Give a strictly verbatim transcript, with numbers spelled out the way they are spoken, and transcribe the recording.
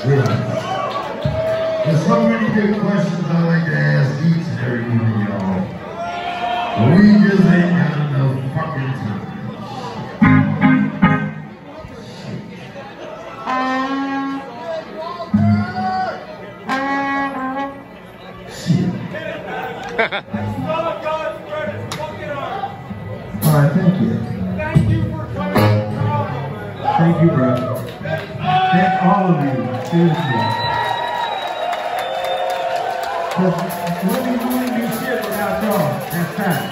Yeah. There's so many good questions I like to ask each and every one of y'all. But we just ain't got enough fucking time. Alright, thank you. Thank you for coming to Toronto, man. Thank you, bro. Thank all of you, seriously. Because we wouldn't do shit without y'all. That's fact.